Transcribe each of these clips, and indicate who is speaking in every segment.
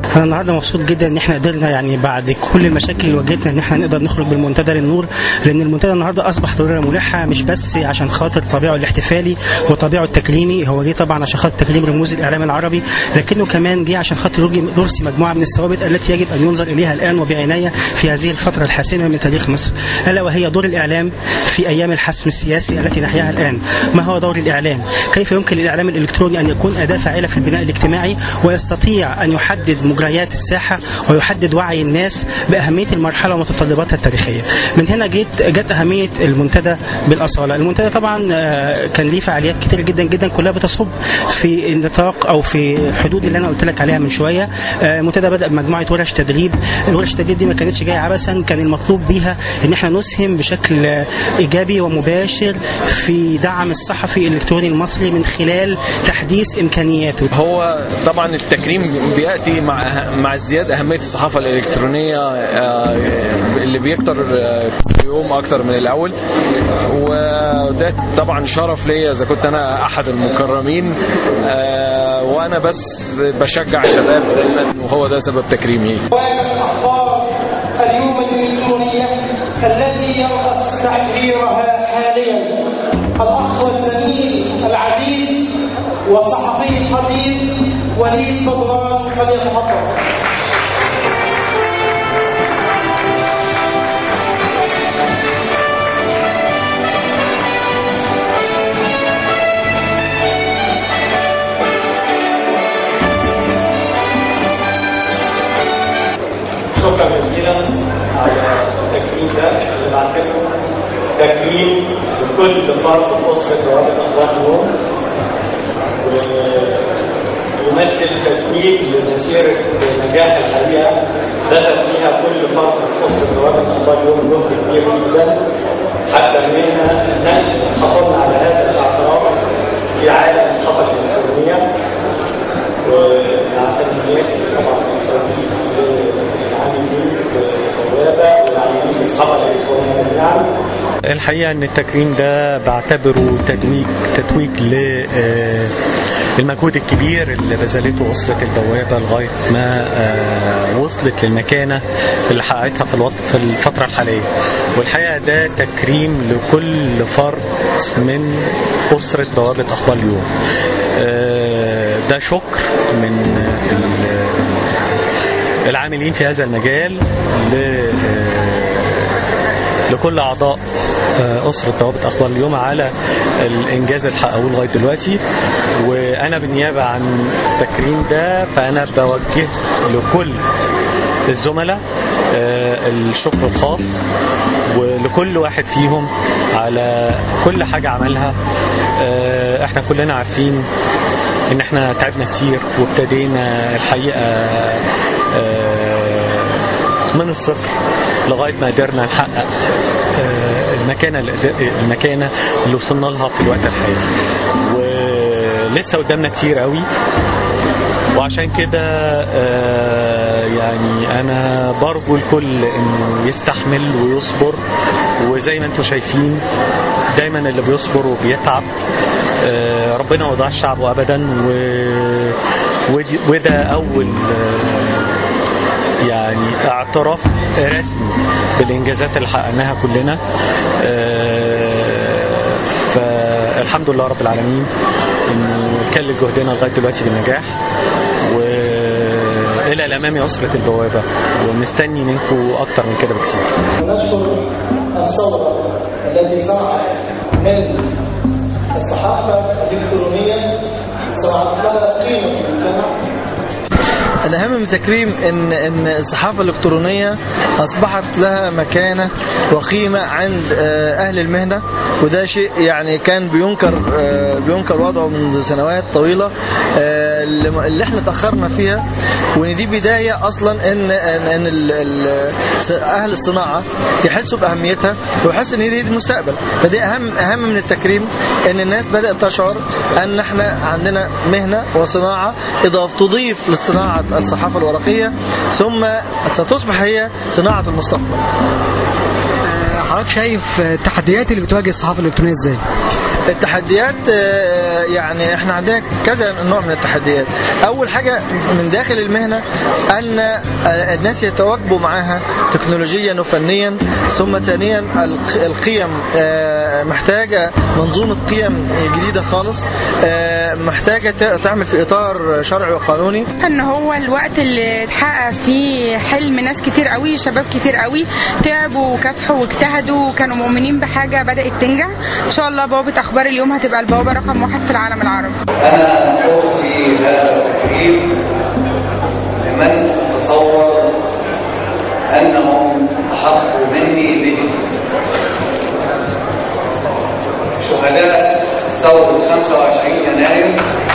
Speaker 1: انا النهارده مبسوط جدا ان احنا قدرنا يعني بعد كل المشاكل اللي واجهتنا ان احنا نقدر نخرج بالمنتدى للنور، لان المنتدى النهارده اصبح ضروره ملحه، مش بس عشان خاطر طابعه الاحتفالي وطابعه التكريمي، هو جه طبعا عشان خاطر تكريم رموز الاعلام العربي، لكنه كمان جه عشان خاطر يرسي مجموعه من الثوابت التي يجب ان ينظر اليها الان وبعنايه في هذه الفتره الحاسمه من تاريخ مصر، الا وهي دور الاعلام في ايام الحسم السياسي التي نحياها الان. ما هو دور الاعلام؟ كيف يمكن للاعلام الالكتروني ان يكون اداه فاعله في البناء الاجتماعي ويستطيع ان يحدد مجريات الساحه ويحدد وعي الناس باهميه المرحله ومتطلباتها التاريخيه. من هنا جت اهميه المنتدى بالاصاله. المنتدى طبعا كان ليه فعاليات كتير جدا جدا كلها بتصب في النطاق او في حدود اللي انا قلت لك عليها من شويه. المنتدى بدا بمجموعه ورش تدريب. الورش التدريب دي ما كانتش جايه عبثا، كان المطلوب بيها ان احنا نسهم بشكل ايجابي ومباشر في دعم الصحفي الالكتروني المصري من خلال تحديث امكانياته.
Speaker 2: هو طبعا التكريم بياتي مع ازدياد اهميه الصحافه الالكترونيه اللي بيكتر كل يوم اكتر من الاول، وده طبعا شرف ليا اذا كنت انا احد المكرمين، وانا بس بشجع الشباب دايما، وهو ده سبب تكريمي.
Speaker 3: اخبار اليوم الالكترونيه التي يرأس تحريرها حاليا الاخ والزميل العزيز وصحفي القدير وليد بدران، فليتفضل.
Speaker 4: شكرا جزيلا على التكريم ده اللي بعتبره تكريم لكل فرد في اسره روابط اخبار اليوم، ويمثل تتويج لمسيره نجاح الحقيقه بذل فيها كل فرد في اسره روابط اخبار اليوم جهد كبير جدا حتى اننا حصلنا على هذا الاعتراف في عالم الصحافه الالكترونيه، ومع تمنياتي طبعا التوفيق
Speaker 5: الحقيقة ان التكريم ده بعتبره تتويج للمجهود الكبير اللي بذلته أسرة البوابة لغاية ما وصلت للمكانة اللي حققتها في الفترة الحالية، والحقيقة ده تكريم لكل فرد من أسرة بوابة أخبار اليوم. ده شكر من العاملين في هذا المجال لكل أعضاء أسرة بوابة أخبار اليوم على الإنجاز اللي حققوه لغاية دلوقتي، وأنا بالنيابة عن التكريم ده فأنا بوجه لكل الزملاء الشكر الخاص، ولكل واحد فيهم على كل حاجة عملها. احنا كلنا عارفين ان احنا تعبنا كتير وابتدينا الحقيقة من الصفر لغاية ما قدرنا نحقق المكانة اللي وصلنا لها في الوقت الحالي، ولسه قدامنا كتير قوي. وعشان كده يعني أنا برجو الكل إنه يستحمل ويصبر، وزي ما انتم شايفين دايما اللي بيصبر وبيتعب ربنا ما يضيعش شعبه أبدا، وده أول يعني اعتراف رسمي بالإنجازات اللي حققناها كلنا. فالحمد لله رب العالمين إنه كلل جهدنا لغاية دلوقتي بالنجاح، وإلى الأمام أسرة البوابة، ومستني منكم أكتر من كده بكثير.
Speaker 3: نشكر الثورة التي صنعت من الصحافة الإلكترونية صنعت لها قيمة في المجتمع.
Speaker 6: الأهم من التكريم إن الصحافة الإلكترونية أصبحت لها مكانة وقيمة عند أهل المهنة، وده شيء يعني كان بينكر وضعه منذ سنوات طويلة اللي احنا تأخرنا فيها، وان دي بداية اصلا ان اهل الصناعة يحسوا باهميتها ويحسوا ان دي المستقبل. فدي اهم من التكريم، ان الناس بدأت تشعر ان احنا عندنا مهنة وصناعة تضيف للصناعة الصحافة الورقية، ثم ستصبح هي صناعة المستقبل.
Speaker 7: حضرتك شايف التحديات اللي بتواجه الصحافة الإلكترونية ازاي؟
Speaker 6: التحديات يعني احنا عندنا كذا نوع من التحديات. اول حاجه من داخل المهنه ان الناس يتواكبوا معها تكنولوجيا وفنيا، ثم ثانيا القيم محتاجه منظومه قيم جديده خالص، محتاجه تعمل في اطار شرعي وقانوني.
Speaker 7: ان هو الوقت اللي اتحقق فيه حلم ناس كتير قوي، شباب كتير قوي تعبوا وكافحوا واجتهدوا وكانوا مؤمنين بحاجه بدات تنجح. ان شاء الله بوابه اخبار اليوم هتبقى البوابه رقم 1 في العالم العربي.
Speaker 8: انا اعطي هذا التكريم لمن تصور انهم احق مني به. شهداء ثورة 25 يناير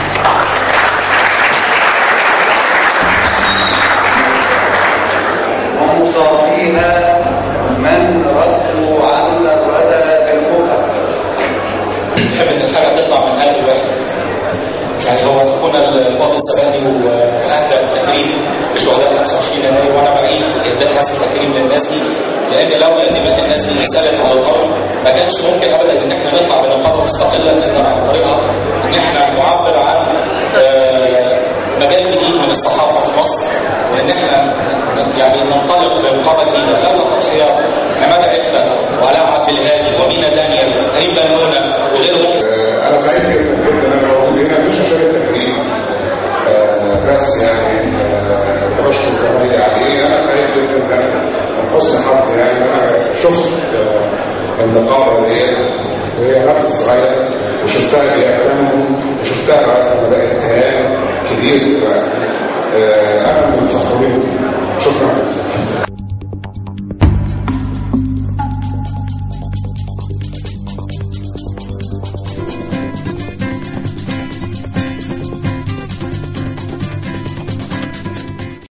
Speaker 8: ومصابيها من ردوا عنا الردى بالمكر.
Speaker 9: نحب ان الحاجه تطلع من قلب الواحد. يعني هو اخونا الفاضل سباني واهدى التكريم لشهداء 25 يناير، وانا بعيد اهداء هذا التكريم للناس دي، لان لولا انتماء الناس دي رساله على الارض ما كانش ممكن ابدا ان احنا نطلع بنقابه مستقله نقدر عن طريقها ان احنا نعبر عن مجال جديد من الصحافه في مصر، وان احنا يعني ننطلق بنقابه جديده. لولا تضحيات عماد عفه وعلاء عبد الهادي ومينا دانيال كريم بنونه وغيرهم.
Speaker 10: انا سعيد جدا ان انا موجود هنا